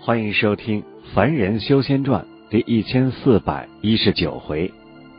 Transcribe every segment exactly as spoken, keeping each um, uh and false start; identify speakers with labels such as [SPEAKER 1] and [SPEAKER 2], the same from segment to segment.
[SPEAKER 1] 欢迎收听《凡人修仙传》第一千四百一十九回。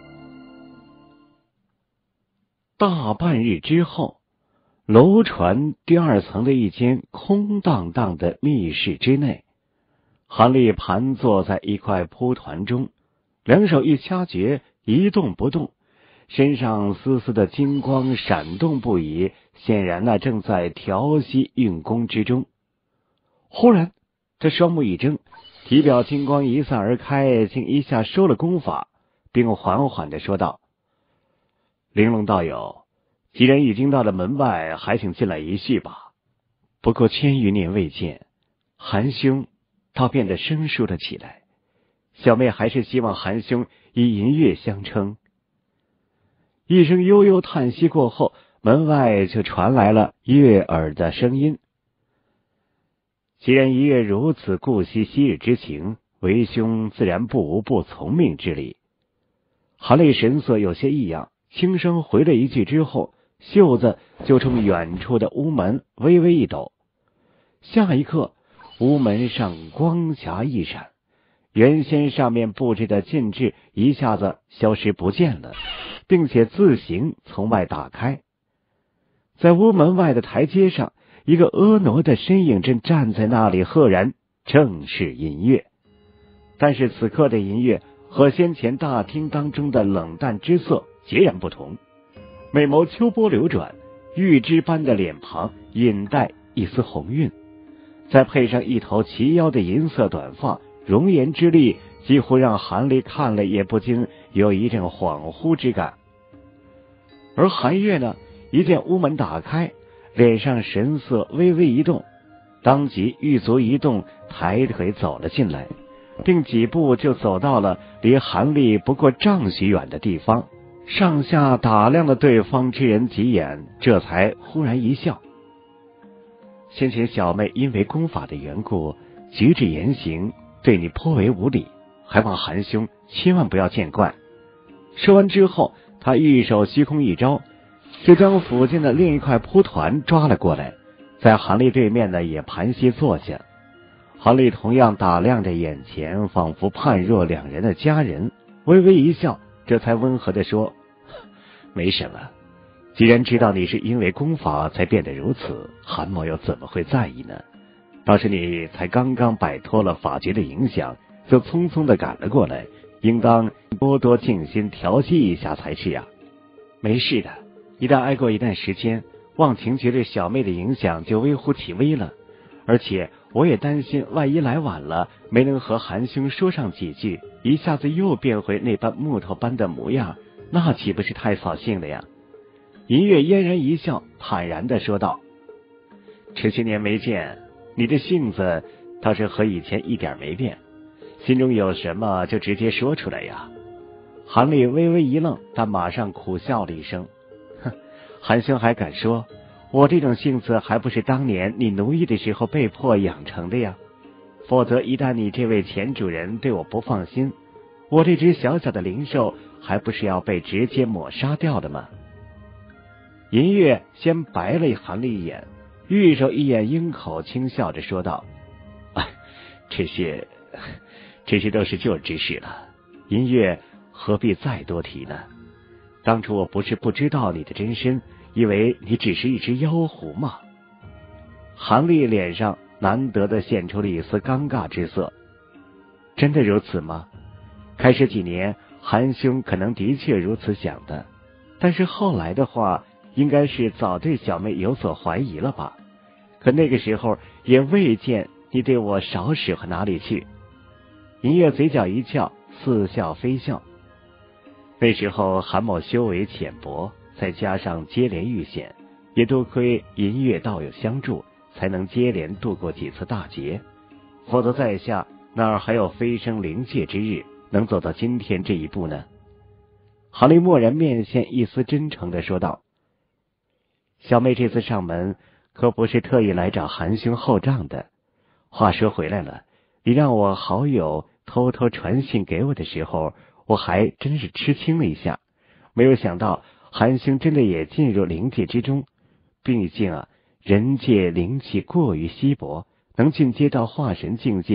[SPEAKER 1] 大半日之后，楼船第二层的一间空荡荡的密室之内，韩立盘坐在一块蒲团中，两手一掐诀，一动不动，身上丝丝的金光闪动不已，显然那正在调息运功之中。忽然这双目一睁，体表金光一散而开，竟一下收了功法，并缓缓地说道：玲珑道友，既然已经到了门外，还请进来一叙吧。不过千余年未见，韩兄倒变得生疏了起来，小妹还是希望韩兄以银月相称。一声悠悠叹息过后，门外就传来了悦耳的声音：既然一月如此顾惜昔日之情，为兄自然不无不从命之理。韩立神色有些异样，轻声回了一句之后，袖子就冲远处的屋门微微一抖。下一刻，屋门上光霞一闪，原先上面布置的禁制一下子消失不见了，并且自行从外打开。在屋门外的台阶上，一个婀娜的身影正站在那里，赫然正是银月。但是此刻的银月和先前大厅当中的冷淡之色截然不同，美眸秋波流转，玉枝般的脸庞隐带一丝红晕，再配上一头齐腰的银色短发，容颜之力几乎让韩立看了也不禁有一阵恍惚之感。而韩月呢，一见屋门打开，脸上神色微微一动，当即玉足一动，抬腿走了进来，并几步就走到了离韩立不过丈许远的地方，上下打量了对方之人几眼，这才忽然一笑：先前小妹因为功法的缘故，举止言行对你颇为无礼，还望韩兄千万不要见怪。说完之后，他玉手虚空一招，就将附近的另一块蒲团抓了过来，在韩立对面呢也盘膝坐下。韩立同样打量着眼前仿佛判若两人的佳人，微微一笑，这才温和地说：没什么，既然知道你是因为功法才变得如此，韩某又怎么会在意呢？倒是你才刚刚摆脱了法诀的影响，就匆匆地赶了过来，应当多多静心调息一下才是啊。没事的，一旦挨过一段时间，忘情诀对小妹的影响就微乎其微了。而且我也担心，万一来晚了，没能和韩兄说上几句，一下子又变回那般木头般的模样，那岂不是太扫兴了呀？银月嫣然一笑，坦然地说道：这些年没见，你的性子倒是和以前一点没变，心中有什么就直接说出来呀。韩立微微一愣，但马上苦笑了一声：哼，韩兄还敢说？我这种性子还不是当年你奴役的时候被迫养成的呀，否则一旦你这位前主人对我不放心，我这只小小的灵兽还不是要被直接抹杀掉的吗？银月先白了韩立一眼，玉手一眼鹰口，轻笑着说道：啊，这些这些都是旧之事了，银月何必再多提呢？当初我不是不知道你的真身，以为你只是一只妖狐吗？韩立脸上难得的现出了一丝尴尬之色。真的如此吗？开始几年，韩兄可能的确如此想的，但是后来的话，应该是早对小妹有所怀疑了吧？可那个时候也未见你对我少使和哪里去。银月嘴角一翘，似笑非笑。那时候韩某修为浅薄，再加上接连遇险，也多亏银月道友相助，才能接连度过几次大劫，否则在下哪儿还有飞升灵界之日，能走到今天这一步呢？韩立默然面现一丝真诚地说道：小妹这次上门可不是特意来找韩兄后账的。话说回来了，你让我好友偷偷传信给我的时候，我还真是吃惊了一下，没有想到韩兄真的也进入灵界之中。毕竟啊，人界灵气过于稀薄，能进阶到化神境界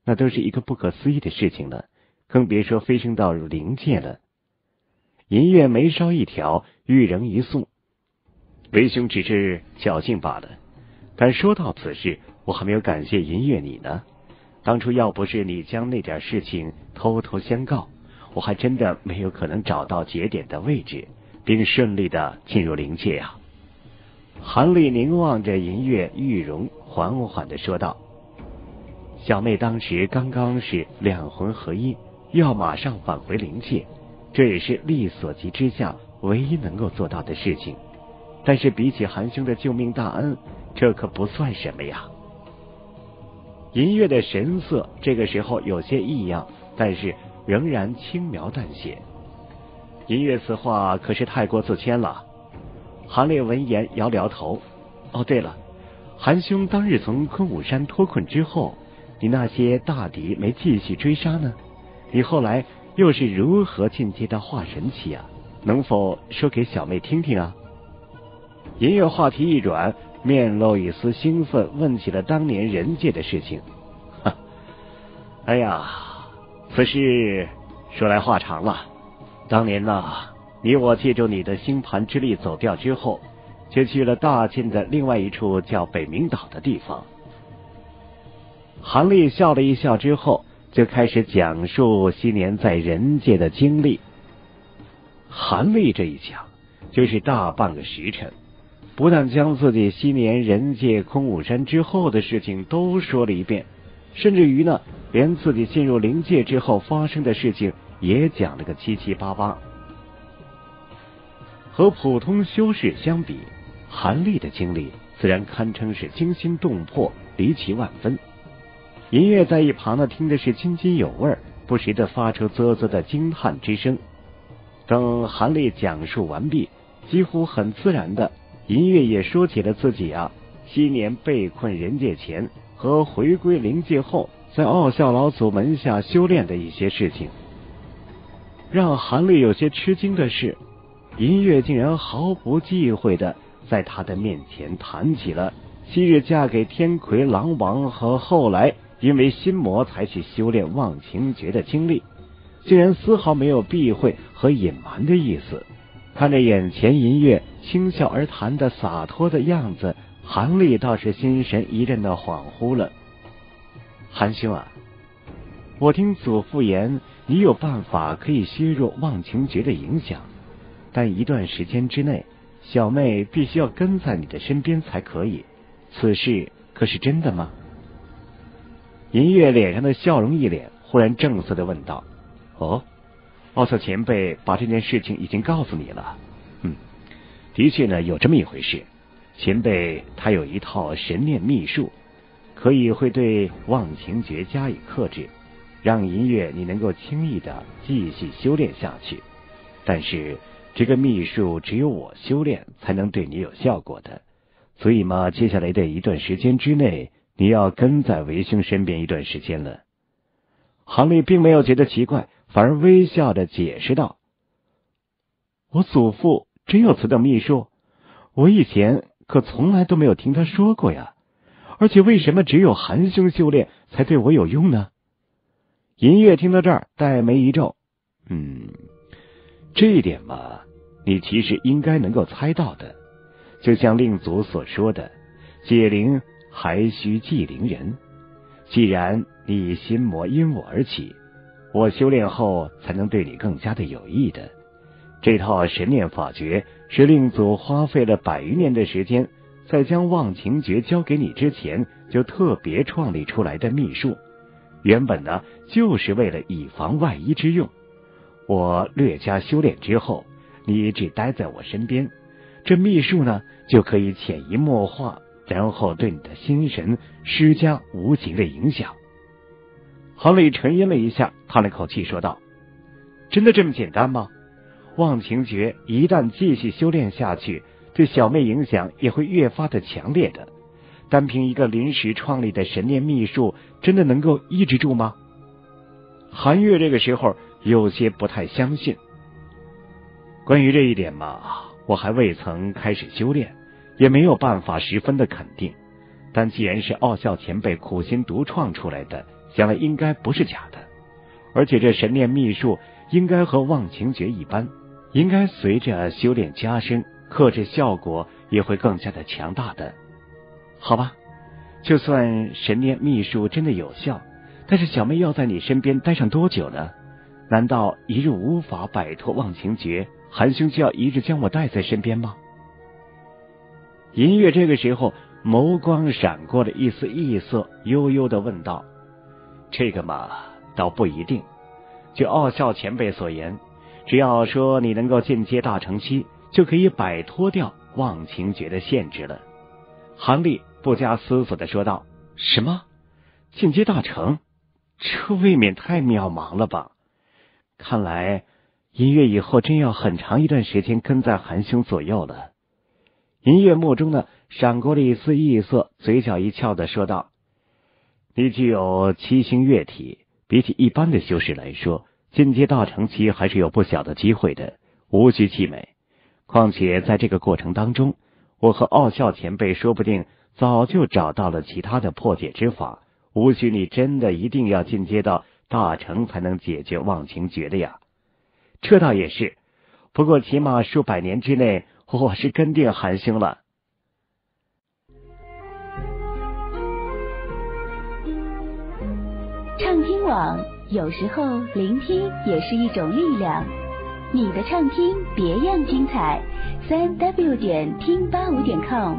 [SPEAKER 1] 那都是一个不可思议的事情了，更别说飞升到灵界了。银月眉梢一挑，玉仍一肃：为兄只是侥幸罢了。但说到此事，我还没有感谢银月你呢。当初要不是你将那点事情偷偷相告，我还真的没有可能找到节点的位置，并顺利的进入灵界啊。韩立凝望着银月玉容，缓缓的说道：小妹当时刚刚是两魂合一，要马上返回灵界，这也是力所及之下唯一能够做到的事情。但是比起韩兄的救命大恩，这可不算什么呀。银月的神色这个时候有些异样，但是仍然轻描淡写。银月此话可是太过自谦了。韩烈闻言摇摇头：哦对了，韩兄当日从昆武山脱困之后，你那些大敌没继续追杀呢？你后来又是如何进阶到化神期啊？能否说给小妹听听啊？银月话题一转，面露一丝兴奋，问起了当年人界的事情。哈，哎呀，此事说来话长了。当年呐，你我借助你的星盘之力走掉之后，就去了大晋的另外一处叫北冥岛的地方。韩立笑了一笑之后，就开始讲述昔年在人界的经历。韩立这一讲就是大半个时辰，不但将自己昔年人界空武山之后的事情都说了一遍，甚至于呢，连自己进入灵界之后发生的事情也讲了个七七八八。和普通修士相比，韩立的经历自然堪称是惊心动魄，离奇万分。银月在一旁呢，听的是津津有味，不时的发出啧啧的惊叹之声。等韩立讲述完毕，几乎很自然的，银月也说起了自己啊昔年被困人界前和回归灵界后，在傲笑老祖门下修炼的一些事情。让韩立有些吃惊的是，银月竟然毫不忌讳的在他的面前谈起了昔日嫁给天魁狼王和后来因为心魔才去修炼忘情诀的经历，竟然丝毫没有避讳和隐瞒的意思。看着眼前银月轻笑而谈的洒脱的样子，韩立倒是心神一阵的恍惚了。韩兄啊，我听祖父言，你有办法可以削弱忘情诀的影响，但一段时间之内，小妹必须要跟在你的身边才可以，此事可是真的吗？银月脸上的笑容一敛，忽然正色的问道：哦，奥瑟前辈把这件事情已经告诉你了。嗯，的确呢，有这么一回事。前辈他有一套神念秘术，可以会对忘情诀加以克制，让银月你能够轻易的继续修炼下去。但是这个秘术只有我修炼才能对你有效果的，所以嘛，接下来的一段时间之内，你要跟在为兄身边一段时间了。韩立并没有觉得奇怪，反而微笑着解释道：我祖父真有此等秘术？我以前可从来都没有听他说过呀，而且为什么只有韩兄修炼才对我有用呢？银月听到这儿，黛眉一皱，嗯，这一点嘛，你其实应该能够猜到的。就像令祖所说的，解灵还需祭灵人。既然你心魔因我而起，我修炼后才能对你更加的有益的。这套神念法诀是令祖花费了百余年的时间，在将忘情诀交给你之前就特别创立出来的秘术，原本呢就是为了以防万一之用。我略加修炼之后，你只待在我身边，这秘术呢就可以潜移默化，然后对你的心神施加无形的影响。韩立沉吟了一下，叹了口气说道：真的这么简单吗？忘情诀一旦继续修炼下去，对小妹影响也会越发的强烈的。单凭一个临时创立的神念秘术，真的能够抑制住吗？韩月这个时候有些不太相信。关于这一点嘛，我还未曾开始修炼，也没有办法十分的肯定。但既然是傲笑前辈苦心独创出来的， 想来应该不是假的，而且这神念秘术应该和忘情诀一般，应该随着修炼加深，克制效果也会更加的强大的。好吧，就算神念秘术真的有效，但是小妹要在你身边待上多久呢？难道一日无法摆脱忘情诀，韩兄就要一直将我带在身边吗？银月这个时候眸光闪过了一丝异色，悠悠地问道：这个嘛，倒不一定。据傲笑前辈所言，只要说你能够进阶大成期，就可以摆脱掉忘情诀的限制了。韩立不加思索地说道：什么？进阶大成？这未免太渺茫了吧。看来银月以后真要很长一段时间跟在韩兄左右了。银月目中呢闪过了一丝异色，嘴角一翘地说道：你具有七星月体，比起一般的修士来说，进阶大成期还是有不小的机会的，无需气馁。况且在这个过程当中，我和傲笑前辈说不定早就找到了其他的破解之法，无需你真的一定要进阶到大成才能解决忘情诀的呀。这倒也是，不过起码数百年之内，我是跟定韩兄了。
[SPEAKER 2] 畅听网，有时候聆听也是一种力量。你的畅听别样精彩，三 w 点听八五点 com。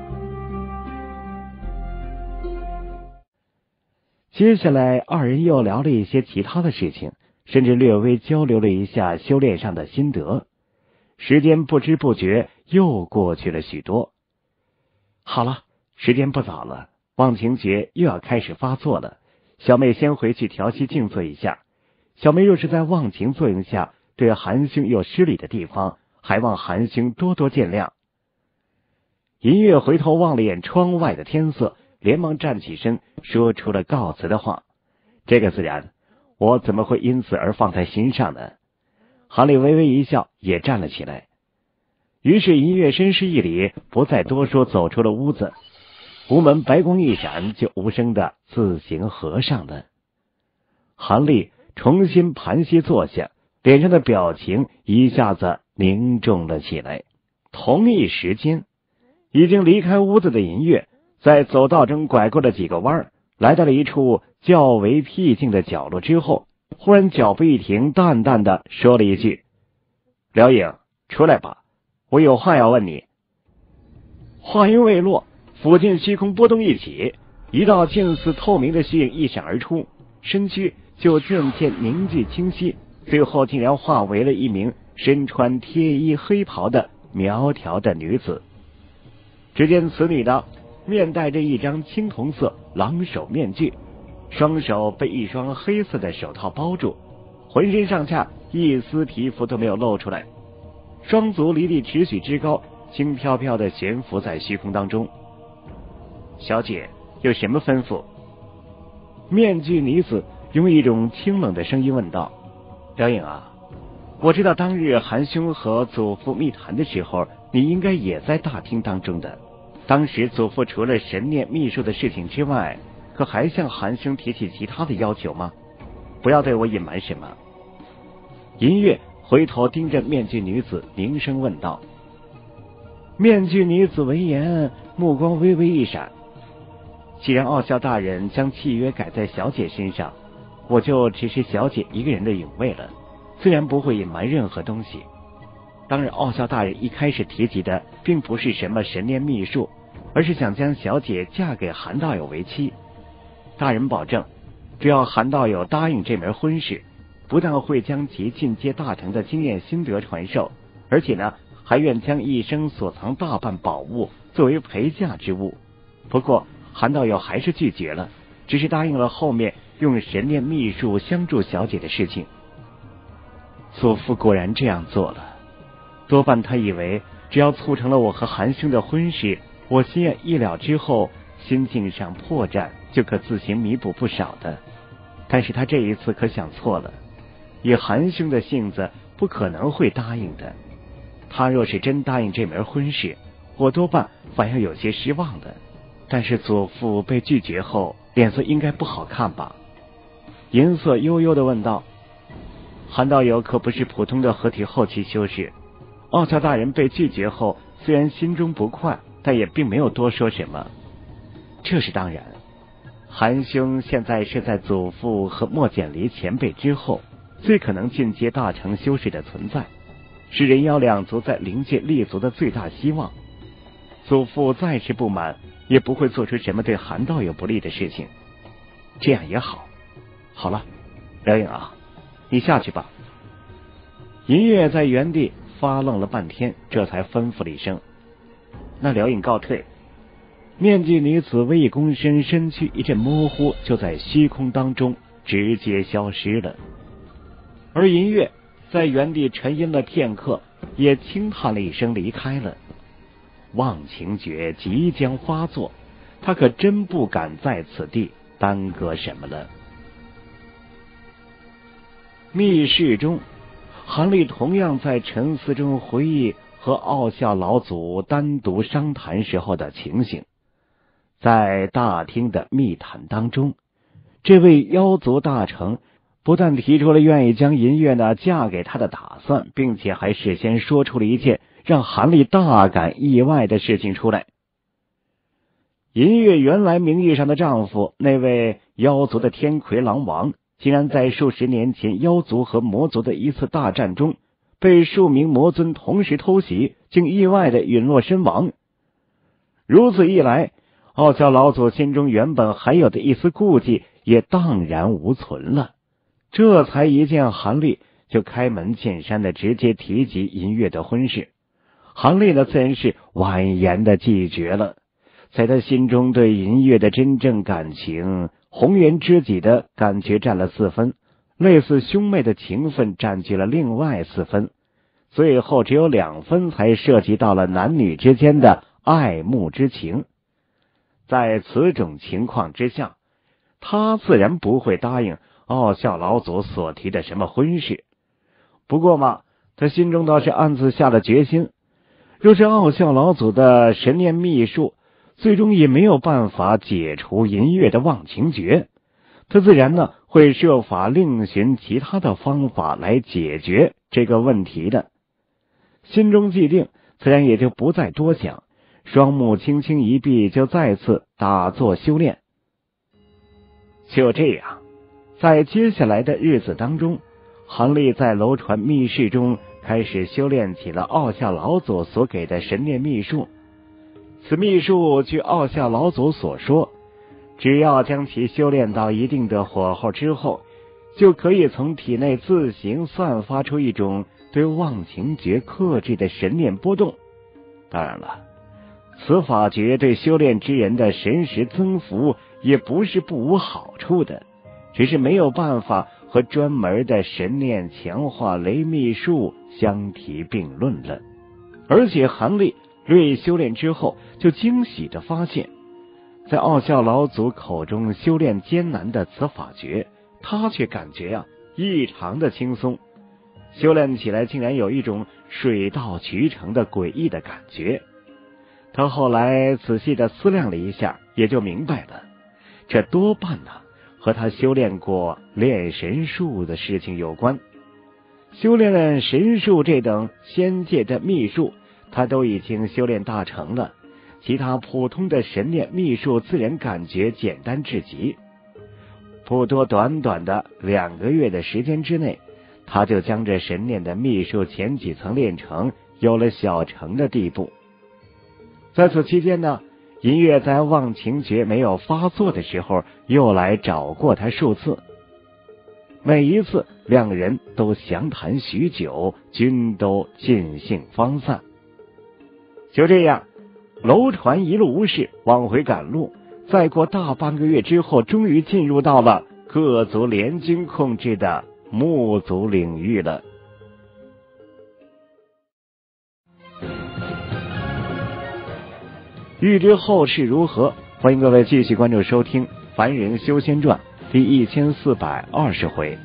[SPEAKER 1] 接下来二人又聊了一些其他的事情，甚至略微交流了一下修炼上的心得。时间不知不觉又过去了许多。好了，时间不早了，忘情诀又要开始发作了，小妹先回去调息静坐一下。小妹若是在忘情作用下对韩兄有失礼的地方，还望韩兄多多见谅。银月回头望了眼窗外的天色，连忙站起身，说出了告辞的话。这个自然，我怎么会因此而放在心上呢？韩立微微一笑，也站了起来。于是银月深施一礼，不再多说，走出了屋子。屋门白光一闪，就无声的自行合上了。韩立重新盘膝坐下，脸上的表情一下子凝重了起来。同一时间，已经离开屋子的银月在走道中拐过了几个弯，来到了一处较为僻静的角落之后，忽然脚步一停，淡淡的说了一句：辽影，出来吧，我有话要问你。话音未落，附近虚空波动一起，一道近似透明的虚影一闪而出，身躯就渐渐凝聚清晰，最后竟然化为了一名身穿贴衣黑袍的苗条的女子。只见此女的面戴着一张青铜色狼首面具，双手被一双黑色的手套包住，浑身上下一丝皮肤都没有露出来，双足离地尺许之高，轻飘飘的悬浮在虚空当中。小姐有什么吩咐？面具女子用一种清冷的声音问道。辽影啊，我知道当日韩兄和祖父密谈的时候，你应该也在大厅当中的。当时祖父除了神念秘术的事情之外，可还向韩兄提起其他的要求吗？不要对我隐瞒什么。银月回头盯着面具女子，凝声问道。面具女子闻言，目光微微一闪。既然傲笑大人将契约改在小姐身上，我就只是小姐一个人的允位了，自然不会隐瞒任何东西。当然傲笑大人一开始提及的并不是什么神念秘术，而是想将小姐嫁给韩道友为妻。大人保证，只要韩道友答应这门婚事，不但会将其进阶大成的经验心得传授，而且呢还愿将一生所藏大半宝物作为陪嫁之物。不过韩道友还是拒绝了，只是答应了后面用神念秘术相助小姐的事情。祖父果然这样做了，多半他以为只要促成了我和韩兄的婚事，我心愿一了之后，心境上破绽就可自行弥补不少的。但是他这一次可想错了，以韩兄的性子不可能会答应的。他若是真答应这门婚事，我多半反而有些失望的。但是祖父被拒绝后，脸色应该不好看吧？ 银色悠悠地问道：“韩道友可不是普通的合体后期修士，傲笑大人被拒绝后，虽然心中不快，但也并没有多说什么。这是当然，韩兄现在是在祖父和莫简离前辈之后，最可能进阶大成修士的存在，是人妖两族在灵界立足的最大希望。祖父再是不满，也不会做出什么对韩道友不利的事情。这样也好。好了，辽影啊，你下去吧。”银月在原地发愣了半天，这才吩咐了一声：“那辽影告退。”面具女子微一躬身，身躯一阵模糊，就在虚空当中直接消失了。而银月在原地沉吟了片刻，也轻叹了一声离开了。忘情诀即将发作，他可真不敢在此地耽搁什么了。密室中，韩立同样在沉思中回忆和傲笑老祖单独商谈时候的情形。在大厅的密谈当中，这位妖族大成不但提出了愿意将银月呢嫁给他的打算，并且还事先说出了一件让韩立大感意外的事情出来。银月原来名义上的丈夫，那位妖族的天魁狼王，竟然在数十年前妖族和魔族的一次大战中，被数名魔尊同时偷袭，竟意外的陨落身亡。如此一来，傲笑老祖心中原本还有的一丝顾忌也荡然无存了，这才一见韩立就开门见山的直接提及银月的婚事。韩立呢自然是婉言的拒绝了，在他心中对银月的真正感情，红颜知己的感觉占了四分，类似兄妹的情分占据了另外四分，最后只有两分才涉及到了男女之间的爱慕之情。在此种情况之下，他自然不会答应傲笑老祖所提的什么婚事。不过嘛，他心中倒是暗自下了决心，若是傲笑老祖的神念秘术最终也没有办法解除银月的忘情诀，他自然呢会设法另寻其他的方法来解决这个问题的。心中既定，自然也就不再多想，双目轻轻一闭，就再次打坐修炼。就这样，在接下来的日子当中，韩立在楼船密室中开始修炼起了傲笑老祖所给的神念秘术。此秘术据傲笑老祖所说，只要将其修炼到一定的火候之后，就可以从体内自行散发出一种对忘情诀克制的神念波动。当然了，此法诀对修炼之人的神识增幅也不是不无好处的，只是没有办法和专门的神念强化雷秘术相提并论了。而且韩立略修炼之后，就惊喜地发现，在傲笑老祖口中修炼艰难的此法诀，他却感觉啊异常的轻松，修炼起来竟然有一种水到渠成的诡异的感觉。他后来仔细的思量了一下，也就明白了，这多半呢和他修炼过炼神术的事情有关。修炼了神术这等仙界的秘术，他都已经修炼大成了，其他普通的神念秘术自然感觉简单至极。不多短短的两个月的时间之内，他就将这神念的秘术前几层练成，有了小成的地步。在此期间呢，银月在忘情诀没有发作的时候，又来找过他数次。每一次两人都详谈许久，均都尽兴方散。就这样，楼船一路无事往回赶路，再过大半个月之后，终于进入到了各族联军控制的木族领域了。欲知后事如何，欢迎各位继续关注收听《凡人修仙传》第一千四百二十回。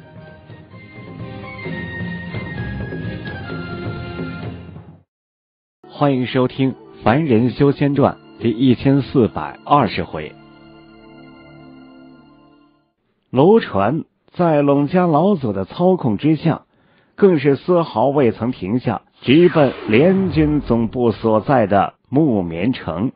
[SPEAKER 1] 欢迎收听《凡人修仙传》第一千四百二十回。楼船在陇家老祖的操控之下，更是丝毫未曾停下，直奔联军总部所在的木棉城。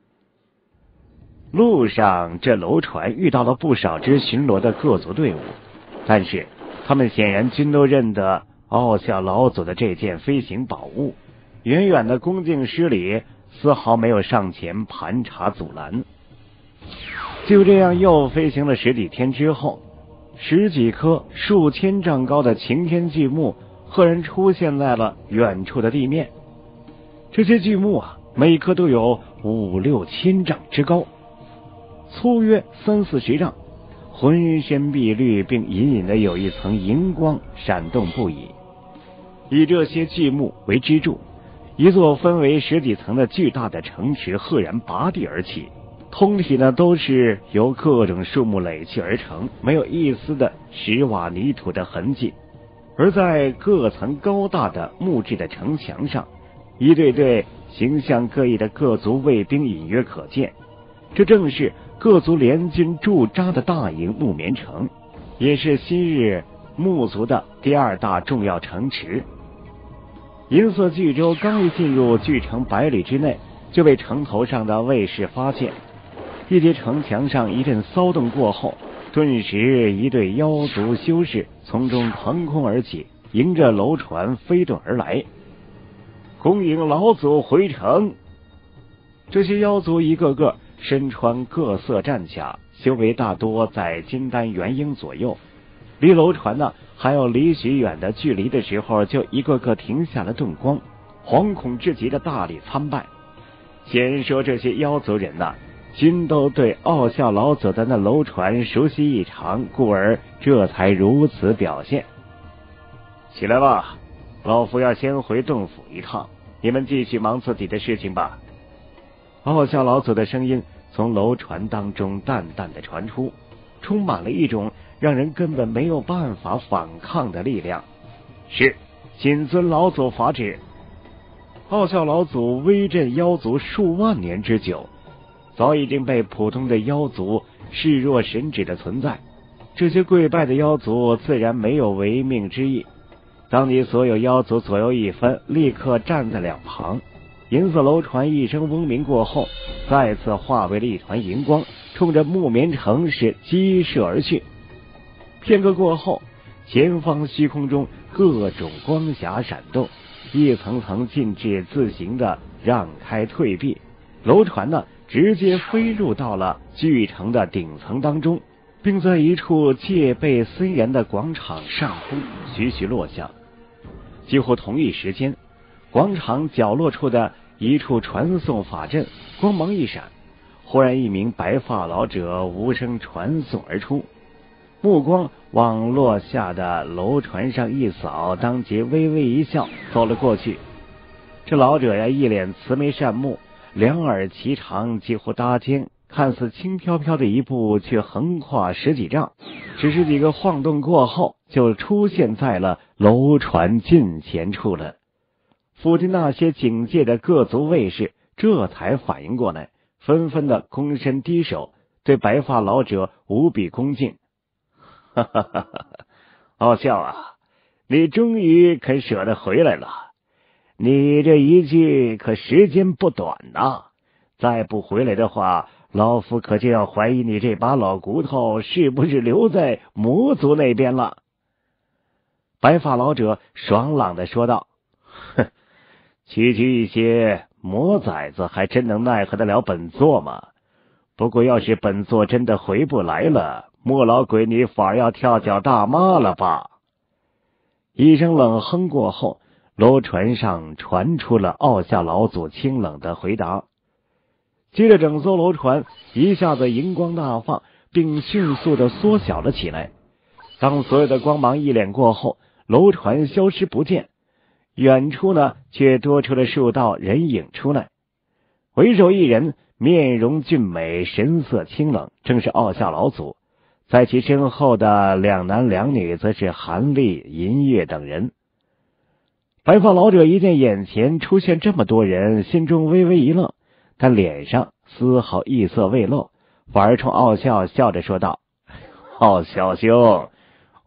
[SPEAKER 1] 路上，这楼船遇到了不少支巡逻的各族队伍，但是他们显然均都认得傲笑老祖的这件飞行宝物，远远的恭敬施礼，丝毫没有上前盘查阻拦。就这样又飞行了十几天之后，十几棵数千丈高的擎天巨木赫然出现在了远处的地面。这些巨木啊，每棵都有五六千丈之高，粗约三四十丈，浑身碧绿，并隐隐的有一层荧光闪动不已。以这些巨木为支柱，一座分为十几层的巨大的城池赫然拔地而起，通体呢都是由各种树木垒砌而成，没有一丝的石瓦泥土的痕迹。而在各层高大的木质的城墙上，一对对形象各异的各族卫兵隐约可见，这正是各族联军驻扎的大营木棉城，也是昔日木族的第二大重要城池。银色巨舟刚一进入巨城百里之内，就被城头上的卫士发现。一叠城墙上一阵骚动过后，顿时一队妖族修士从中腾空而起，迎着楼船飞遁而来。恭迎老祖回城。这些妖族一个个身穿各色战甲，修为大多在金丹元婴左右，离楼船呢还有离许远的距离的时候，就一个个停下了动光，惶恐至极的大礼参拜。先说这些妖族人呐，均都对傲笑老祖的那楼船熟悉异常，故而这才如此表现。起来吧，老夫要先回洞府一趟，你们继续忙自己的事情吧。傲笑老祖的声音从楼船当中淡淡的传出，充满了一种让人根本没有办法反抗的力量。是，谨遵老祖法旨。傲笑老祖威震妖族数万年之久，早已经被普通的妖族视若神祇的存在，这些跪拜的妖族自然没有违命之意。当你所有妖族左右一分，立刻站在两旁。银色楼船一声嗡鸣过后，再次化为了一团荧光，冲着木棉城是激射而去。片刻过后，前方虚空中各种光霞闪动，一层层禁制自行的让开退避，楼船呢直接飞入到了巨城的顶层当中，并在一处戒备森严的广场上空徐徐落下。几乎同一时间，广场角落处的一处传送法阵光芒一闪，忽然一名白发老者无声传送而出，目光往落下的楼船上一扫，当即微微一笑走了过去。这老者呀，一脸慈眉善目，两耳齐长，几乎搭肩，看似轻飘飘的一步，却横跨十几丈，只是几个晃动过后，就出现在了楼船近前处了。附近那些警戒的各族卫士这才反应过来，纷纷的躬身低首，对白发老者无比恭敬。哈哈哈哈！傲笑啊，你终于肯舍得回来了。你这一去可时间不短呐，再不回来的话，老夫可就要怀疑你这把老骨头是不是留在魔族那边了。白发老者爽朗的说道：哼，区区一些魔崽子还真能奈何得了本座吗？不过要是本座真的回不来了，莫老鬼你反而要跳脚大骂了吧。一声冷哼过后，楼船上传出了傲笑老祖清冷的回答。接着整艘楼船一下子荧光大放，并迅速的缩小了起来。当所有的光芒一敛过后，楼船消失不见，远处呢却多出了数道人影出来。为首一人面容俊美，神色清冷，正是傲笑老祖。在其身后的两男两女则是韩立、银月等人。白发老者一见眼前出现这么多人，心中微微一愣，但脸上丝毫异色未露，反而冲傲笑笑着说道：傲笑兄，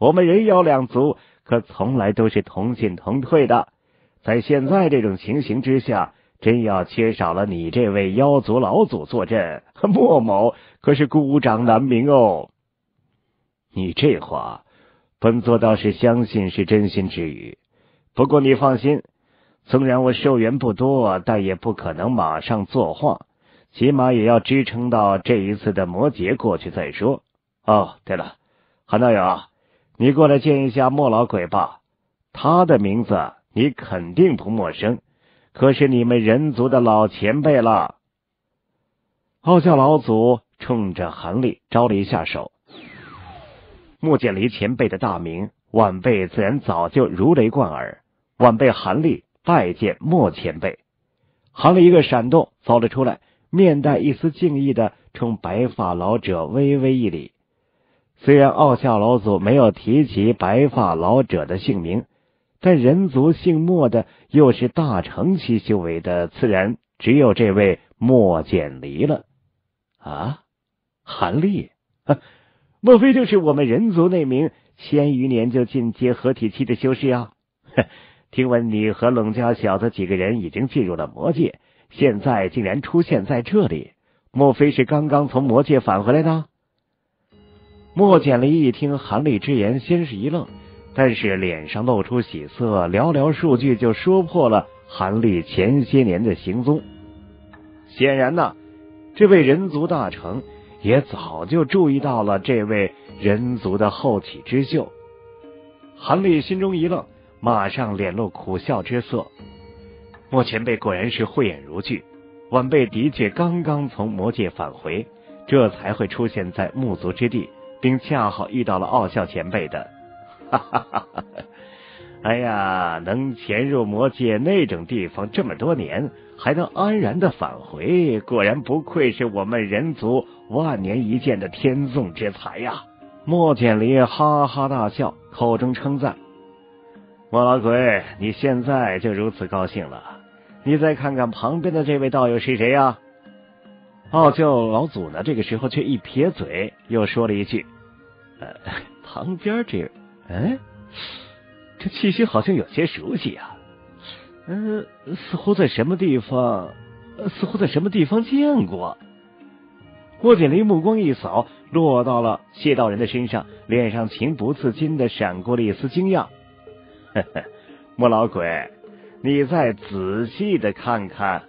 [SPEAKER 1] 我们人妖两族可从来都是同进同退的，在现在这种情形之下，真要缺少了你这位妖族老祖坐镇，莫某可是孤掌难鸣哦。你这话，本座倒是相信是真心之语。不过你放心，虽然我寿元不多，但也不可能马上作画，起码也要支撑到这一次的魔劫过去再说。哦，对了，韩道友，你过来见一下莫老鬼吧。他的名字你肯定不陌生，可是你们人族的老前辈了。傲笑老祖冲着韩立招了一下手。莫建离前辈的大名，晚辈自然早就如雷贯耳。晚辈韩立拜见莫前辈。韩立一个闪动走了出来，面带一丝敬意的冲白发老者微微一礼。虽然傲笑老祖没有提及白发老者的姓名，但人族姓莫的又是大成期修为的，自然只有这位莫简离了。啊，韩立，莫非就是我们人族那名千余年就进阶合体期的修士啊？听闻你和冷家小子几个人已经进入了魔界，现在竟然出现在这里，莫非是刚刚从魔界返回来的？莫简离一听韩立之言，先是一愣，但是脸上露出喜色，寥寥数句就说破了韩立前些年的行踪。显然呢，这位人族大成也早就注意到了这位人族的后起之秀。韩立心中一愣，马上脸露苦笑之色。莫前辈果然是慧眼如炬，晚辈的确刚刚从魔界返回，这才会出现在木族之地，并恰好遇到了傲笑前辈的。哈哈哈哈！哎呀，能潜入魔界那种地方这么多年，还能安然的返回，果然不愧是我们人族万年一见的天纵之才呀！莫简离哈哈大笑，口中称赞：莫老鬼，你现在就如此高兴了？你再看看旁边的这位道友是谁呀？傲笑老祖呢，这个时候却一撇嘴，又说了一句：呃，旁边这，哎，这气息好像有些熟悉啊。嗯、呃，似乎在什么地方，似乎在什么地方见过。莫简离目光一扫，落到了谢道人的身上，脸上情不自禁的闪过了一丝惊讶。呵呵，莫老鬼，你再仔细的看看。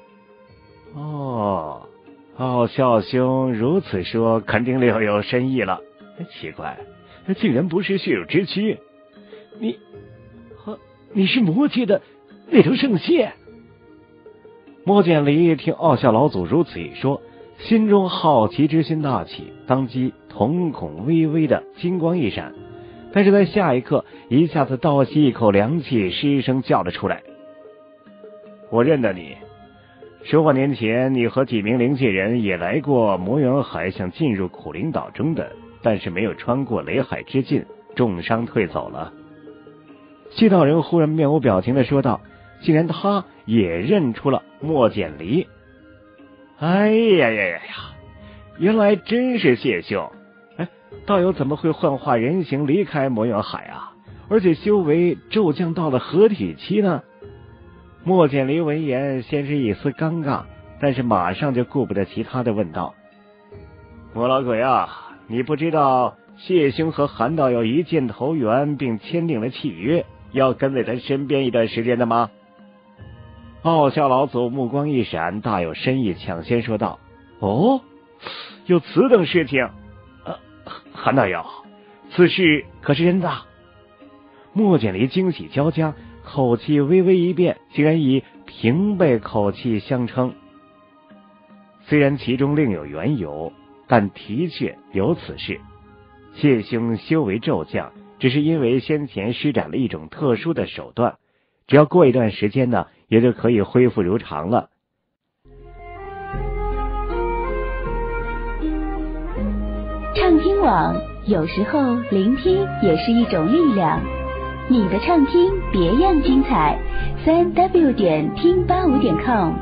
[SPEAKER 1] 哦，傲笑兄如此说，肯定另有深意了。奇怪，竟然不是血肉之躯。你，呵，你是魔界的那头圣蟹？莫简离听傲笑老祖如此一说，心中好奇之心大起，当即瞳孔微微的金光一闪，但是在下一刻一下子倒吸一口凉气，失声叫了出来：我认得你，十万年前你和几名灵界人也来过魔元海，想进入苦灵岛中的，但是没有穿过雷海之境，重伤退走了。谢道人忽然面无表情的说道，竟然他也认出了莫简离。哎呀呀呀呀！原来真是谢兄！哎，道友怎么会幻化人形离开魔元海啊？而且修为骤降到了合体期呢？莫简离闻言，先是一丝尴尬，但是马上就顾不得其他的问道：莫老鬼啊，你不知道谢兄和韩道友一见投缘，并签订了契约，要跟在他身边一段时间的吗？傲笑老祖目光一闪，大有深意，抢先说道：哦，有此等事情？呃，韩道友，此事可是真的？莫简离惊喜交加，口气微微一变，竟然以平辈口气相称。虽然其中另有缘由，但的确有此事。谢兄修为骤降，只是因为先前施展了一种特殊的手段，只要过一段时间呢，也就可以恢复如常了。
[SPEAKER 2] 畅听网，有时候聆听也是一种力量。你的畅听别样精彩，三 w 点听八五点 com。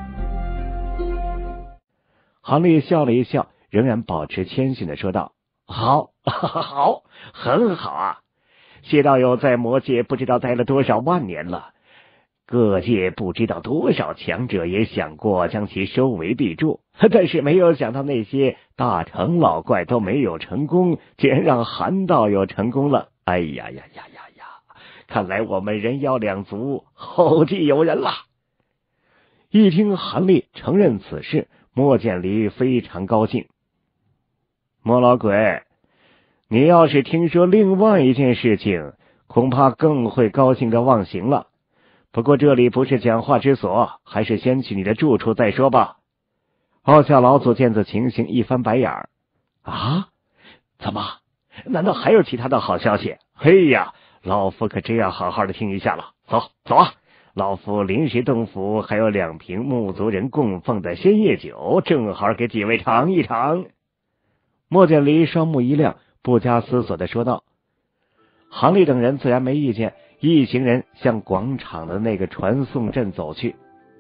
[SPEAKER 1] 韩立笑了一笑，仍然保持谦逊的说道： 好，好，很好啊！谢道友在魔界不知道待了多少万年了，各界不知道多少强者也想过将其收为地柱，但是没有想到那些大成老怪都没有成功，竟然让韩道友成功了。哎呀呀呀呀呀！看来我们人妖两族后继有人了。一听韩立承认此事，莫建离非常高兴。莫老鬼，你要是听说另外一件事情，恐怕更会高兴的忘形了。不过这里不是讲话之所，还是先去你的住处再说吧。傲笑老祖见此情形，一翻白眼儿。啊？怎么？难道还有其他的好消息？嘿呀，老夫可真要好好的听一下了。走走啊！老夫临时洞府还有两瓶木族人供奉的仙叶酒，正好给几位尝一尝。莫建离双目一亮，不加思索的说道。韩立等人自然没意见，一行人向广场的那个传送阵走去。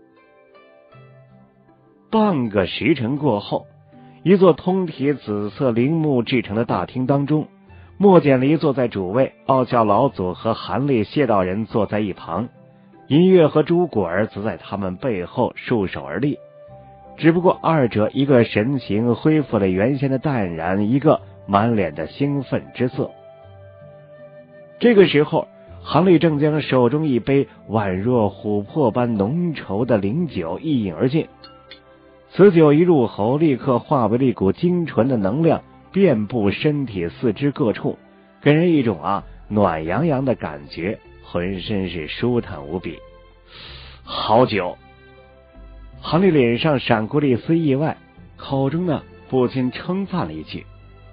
[SPEAKER 1] 半个时辰过后，一座通体紫色陵木制成的大厅当中，莫建离坐在主位，傲笑老祖和韩立谢道人坐在一旁，音乐和朱果儿则在他们背后束手而立。只不过二者一个神情恢复了原先的淡然，一个满脸的兴奋之色。这个时候，韩立正将手中一杯宛若琥珀般浓稠的灵酒一饮而尽。此酒一入喉，立刻化为了一股精纯的能量，遍布身体四肢各处，给人一种啊暖洋洋的感觉，浑身是舒坦无比。好酒！韩立脸上闪过了一丝意外，口中呢不禁称赞了一句：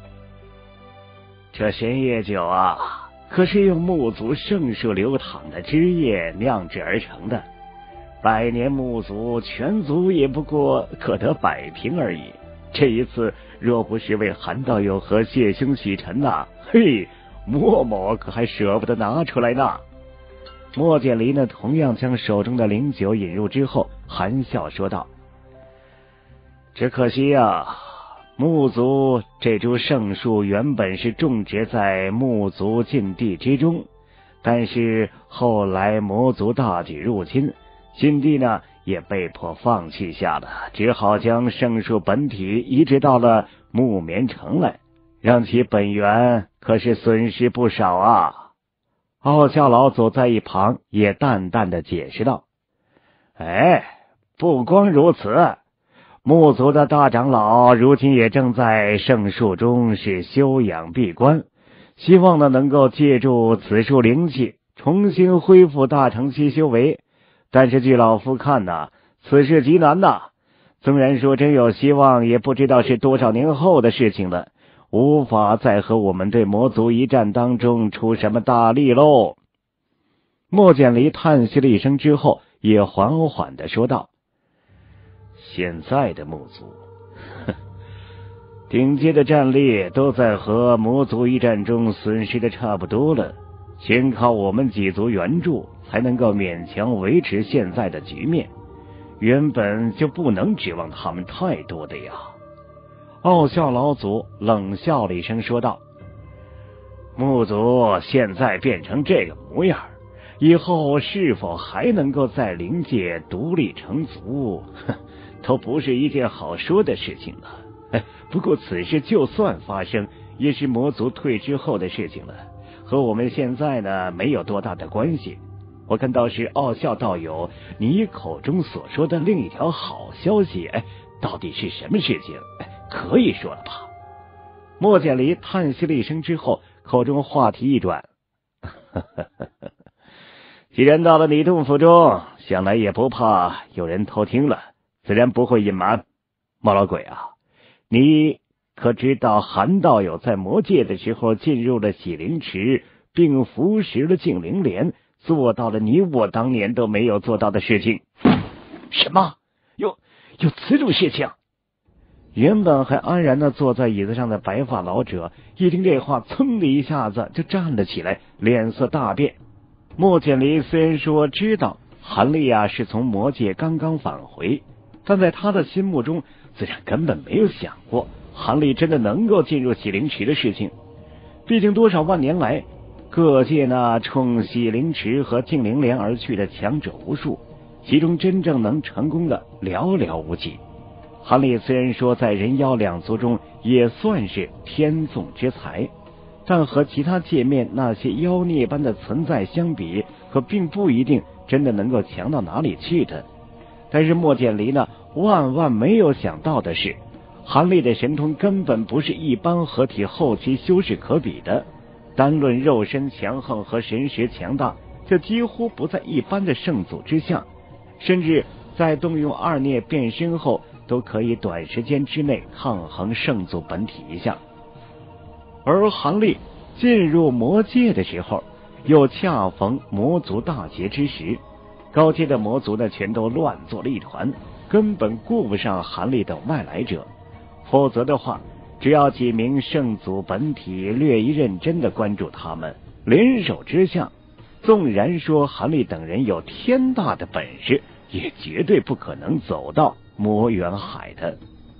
[SPEAKER 1] 这仙叶酒啊，可是用木族圣树流淌的汁液酿制而成的，百年木族全族也不过可得百瓶而已。这一次若不是为韩道友和谢兄洗尘呐、啊，嘿，莫某可还舍不得拿出来呢。莫建离呢，同样将手中的灵酒引入之后，含笑说道：只可惜啊，木族这株圣树原本是种植在木族禁地之中，但是后来魔族大举入侵，禁地呢也被迫放弃下了，只好将圣树本体移植到了木棉城来，让其本源可是损失不少啊。傲笑老祖在一旁也淡淡的解释道：哎，不光如此，木族的大长老如今也正在圣树中是休养闭关，希望呢能够借助此树灵气重新恢复大成期修为。但是据老夫看呐、啊，此事极难呐、啊，纵然说真有希望，也不知道是多少年后的事情了，无法再和我们对魔族一战当中出什么大力喽。莫建离叹息了一声之后，也缓缓地说道：现在的木族呵顶阶的战力都在和魔族一战中损失的差不多了，全靠我们几族援助才能够勉强维持现在的局面，原本就不能指望他们太多的呀。傲笑老祖冷笑了一声说道：木族现在变成这个模样，以后是否还能够在灵界独立成族，都不是一件好说的事情了。哎，不过此事就算发生，也是魔族退之后的事情了，和我们现在呢没有多大的关系。我看倒是傲笑道友，你口中所说的另一条好消息，哎，到底是什么事情？哎，可以说了吧？莫建离叹息了一声之后，口中话题一转：既然到了你洞府中，想来也不怕有人偷听了，自然不会隐瞒。莫老鬼啊，你可知道韩道友在魔界的时候进入了洗灵池，并服食了净灵莲，做到了你我当年都没有做到的事情。什么？有有此种事情？原本还安然的坐在椅子上的白发老者，一听这话，噌的一下子就站了起来，脸色大变。莫建离虽然说知道韩立啊是从魔界刚刚返回，但在他的心目中自然根本没有想过韩立真的能够进入洗灵池的事情。毕竟多少万年来，各界那冲洗灵池和净灵莲而去的强者无数，其中真正能成功的寥寥无几。韩立虽然说在人妖两族中也算是天纵之才，但和其他界面那些妖孽般的存在相比，可并不一定真的能够强到哪里去的。但是莫简离呢，万万没有想到的是，韩立的神通根本不是一般合体后期修士可比的，单论肉身强横和神识强大，这几乎不在一般的圣祖之下，甚至在动用二孽变身后，都可以短时间之内抗衡圣祖本体一下。而韩立进入魔界的时候，又恰逢魔族大劫之时，高阶的魔族呢全都乱作了一团，根本顾不上韩立等外来者。否则的话，只要几名圣祖本体略一认真的关注他们，联手之下，纵然说韩立等人有天大的本事，也绝对不可能走到魔元海的。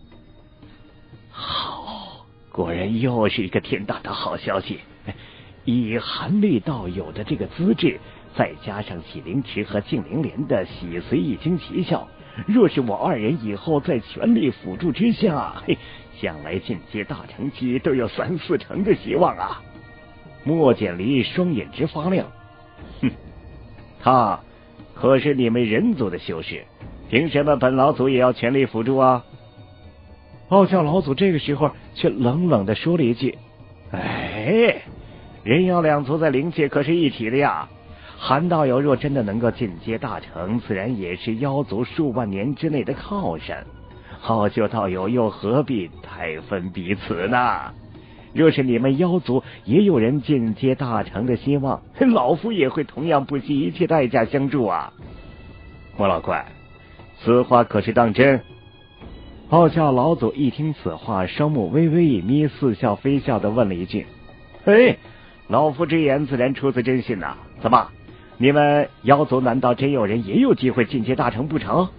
[SPEAKER 1] 好，果然又是一个天大的好消息。以韩立道友的这个资质，再加上洗灵池和净灵莲的洗髓易经奇效，若是我二人以后在全力辅助之下，嘿，将来进阶大成期都有三四成的希望啊！莫简离双眼直发亮，哼，他可是你们人族的修士，凭什么本老祖也要全力辅助啊？傲笑老祖这个时候却冷冷地说了一句：“哎，人妖两族在灵界可是一体的呀。韩道友若真的能够进阶大成，自然也是妖族数万年之内的靠山。傲秀道友又何必太分彼此呢？若是你们妖族也有人进阶大成的希望，老夫也会同样不惜一切代价相助啊！”莫老怪，此话可是当真？傲笑老祖一听此话，双目微微一眯，似笑非笑的问了一句：“哎，老夫之言自然出自真心呐、啊。怎么？你们妖族难道真有人也有机会进阶大成不成？”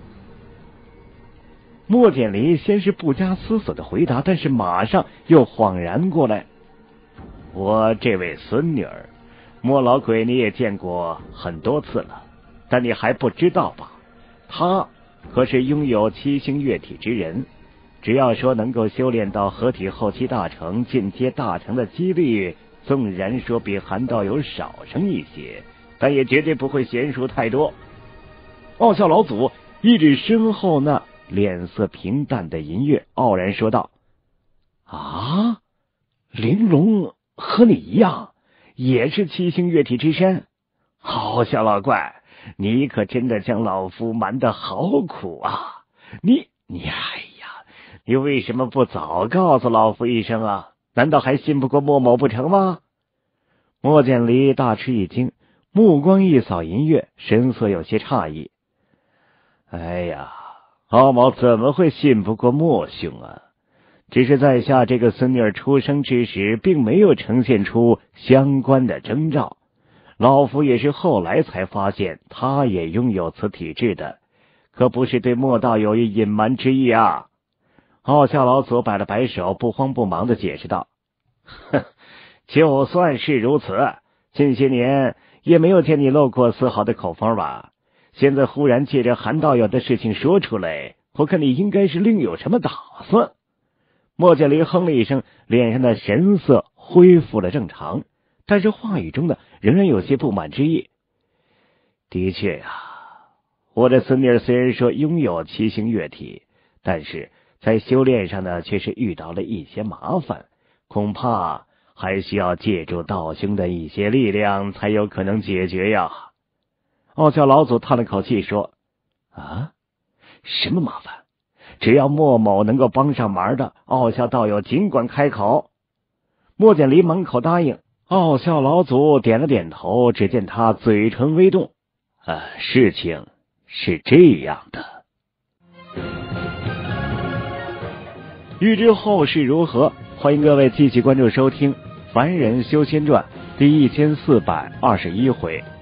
[SPEAKER 1] 莫简离先是不加思索的回答，但是马上又恍然过来：“我这位孙女儿，莫老鬼你也见过很多次了，但你还不知道吧？她可是拥有七星月体之人，只要说能够修炼到合体后期大成、进阶大成的几率，纵然说比韩道友少生一些，但也绝对不会悬殊太多。”傲笑老祖一指身后那脸色平淡的银月，傲然说道：“啊，玲珑和你一样，也是七星月体之身。好小老怪，你可真的将老夫瞒得好苦啊！你你哎呀，你为什么不早告诉老夫一声啊？难道还信不过莫某不成吗？”莫简离大吃一惊，目光一扫银月，神色有些诧异：“哎呀，傲某怎么会信不过莫兄啊？只是在下这个孙女儿出生之时，并没有呈现出相关的征兆。老夫也是后来才发现，她也拥有此体质的，可不是对莫道有意隐瞒之意啊。”傲笑老祖摆了摆手，不慌不忙的解释道：“哼，就算是如此，近些年也没有见你露过丝毫的口风吧？现在忽然借着韩道友的事情说出来，我看你应该是另有什么打算。”莫简离哼了一声，脸上的神色恢复了正常，但是话语中的仍然有些不满之意。“的确呀、啊，我的孙女虽然说拥有七星月体，但是在修炼上呢，却是遇到了一些麻烦，恐怕还需要借助道兄的一些力量，才有可能解决呀。”傲笑老祖叹了口气说：“啊，什么麻烦？只要莫某能够帮上忙的，傲笑道友尽管开口。”莫简离满口答应。傲笑老祖点了点头，只见他嘴唇微动：“啊，事情是这样的。”欲知后事如何，欢迎各位继续关注收听《凡人修仙传》第一千四百二十一回。